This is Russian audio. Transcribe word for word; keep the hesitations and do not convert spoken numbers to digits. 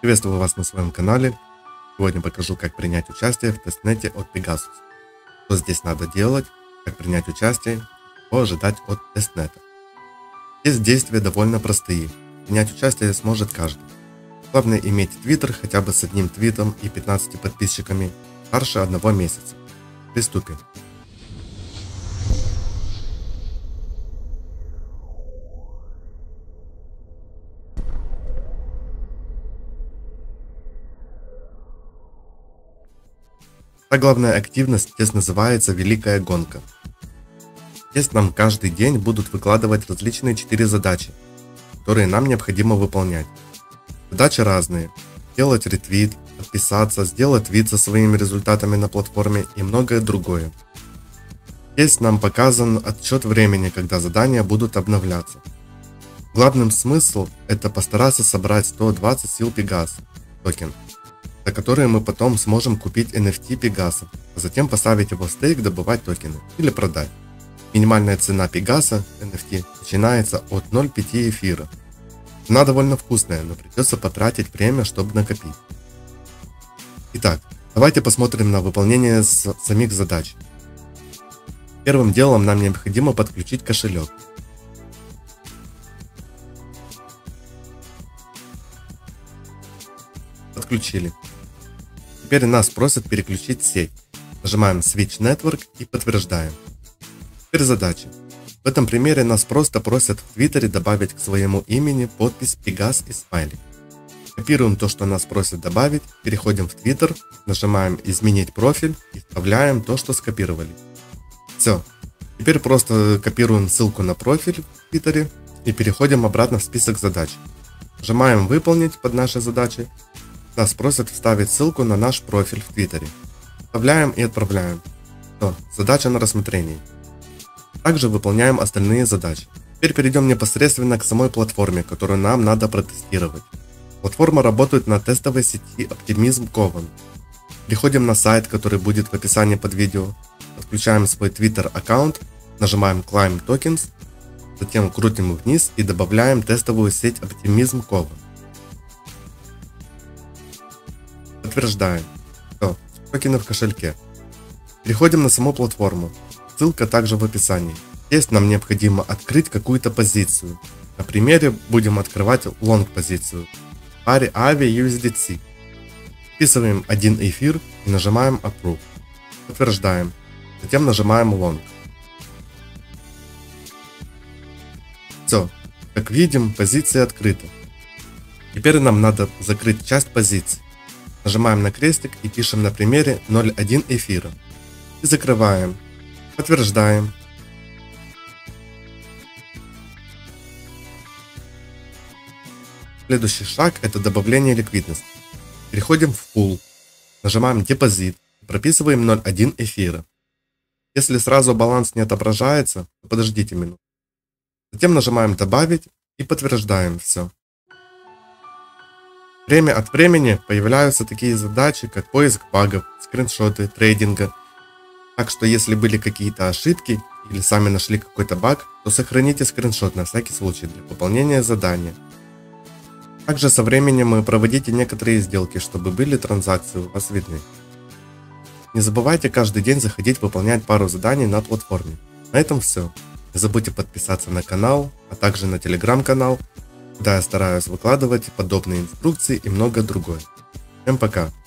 Приветствую вас на своем канале. Сегодня покажу, как принять участие в тестнете от Pegasus. Что здесь надо делать, как принять участие, что ожидать от тестнета. Здесь действия довольно простые. Принять участие сможет каждый. Главное иметь твиттер хотя бы с одним твитом и пятнадцатью подписчиками старше одного месяца. Приступим. Та главная активность здесь называется Великая гонка. Здесь нам каждый день будут выкладывать различные четыре задачи, которые нам необходимо выполнять. Задачи разные. Сделать ретвит, подписаться, сделать твит со своими результатами на платформе и многое другое. Здесь нам показан отсчет времени, когда задания будут обновляться. Главным смысл это постараться собрать сто двадцать сил Pegasus токен, за которые мы потом сможем купить эн эф ти Pegasus, а затем поставить его в стейк, добывать токены или продать. Минимальная цена Pegasus эн эф ти начинается от ноль целых пять десятых эфира. Цена довольно вкусная, но придется потратить время, чтобы накопить. Итак, давайте посмотрим на выполнение самих задач. Первым делом нам необходимо подключить кошелек. Подключили. Теперь нас просят переключить сеть. Нажимаем Switch Network и подтверждаем. Теперь задачи. В этом примере нас просто просят в Твиттере добавить к своему имени подпись Pegasus и смайлик. Копируем то, что нас просят добавить, переходим в Twitter, нажимаем изменить профиль и вставляем то, что скопировали. Все. Теперь просто копируем ссылку на профиль в Твиттере и переходим обратно в список задач. Нажимаем выполнить под наши задачи. Нас просят вставить ссылку на наш профиль в Твиттере. Вставляем и отправляем. Все, задача на рассмотрении. Также выполняем остальные задачи. Теперь перейдем непосредственно к самой платформе, которую нам надо протестировать. Платформа работает на тестовой сети Optimism Coven. Переходим на сайт, который будет в описании под видео. Подключаем свой Twitter аккаунт, нажимаем Climb Tokens, затем крутим вниз и добавляем тестовую сеть Optimism Coven. Подтверждаем. Все, токены в кошельке. Переходим на саму платформу. Ссылка также в описании. Здесь нам необходимо открыть какую-то позицию. На примере будем открывать лонг позицию. В паре Aave ю эс ди си. Вписываем один эфир и нажимаем Approve. Подтверждаем. Затем нажимаем Long. Все. Как видим, позиция открыта. Теперь нам надо закрыть часть позиций. Нажимаем на крестик и пишем на примере ноль целых одна десятая эфира. И закрываем. Подтверждаем. Следующий шаг это добавление ликвидности. Переходим в пул. Нажимаем депозит. Прописываем ноль целых одна десятая эфира. Если сразу баланс не отображается, то подождите минуту. Затем нажимаем добавить и подтверждаем все. Время от времени появляются такие задачи, как поиск багов, скриншоты, трейдинга. Так что если были какие-то ошибки или сами нашли какой-то баг, то сохраните скриншот на всякий случай для выполнения задания. Также со временем проводите некоторые сделки, чтобы были транзакции у вас видны. Не забывайте каждый день заходить выполнять пару заданий на платформе. На этом все. Не забудьте подписаться на канал, а также на телеграм-канал, куда я стараюсь выкладывать подобные инструкции и многое другое. Всем пока!